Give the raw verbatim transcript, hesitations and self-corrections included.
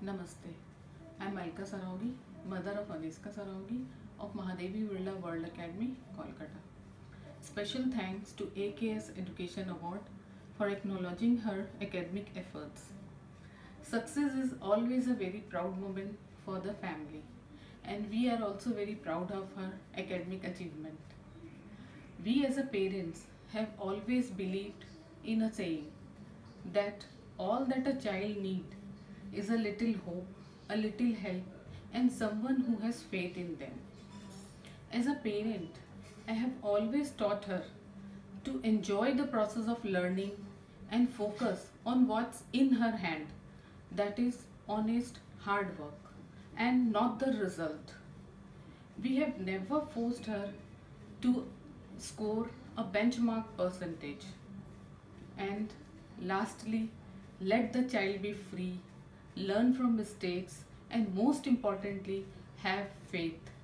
Namaste. I'm Alka Saraugi, mother of Aniska Saraugi of Mahadevi Birla World Academy, Kolkata. Special thanks to A K S Education Award for acknowledging her academic efforts. Success is always a very proud moment for the family, and we are also very proud of her academic achievement. We as a parents have always believed in a saying that all that a child needs is a little hope, a little help, and someone who has faith in them. As a parent, I have always taught her to enjoy the process of learning and focus on what's in her hand, that is, honest hard work, and not the result. We have never forced her to score a benchmark percentage. And lastly, let the child be free, learn from mistakes, and most importantly, have faith.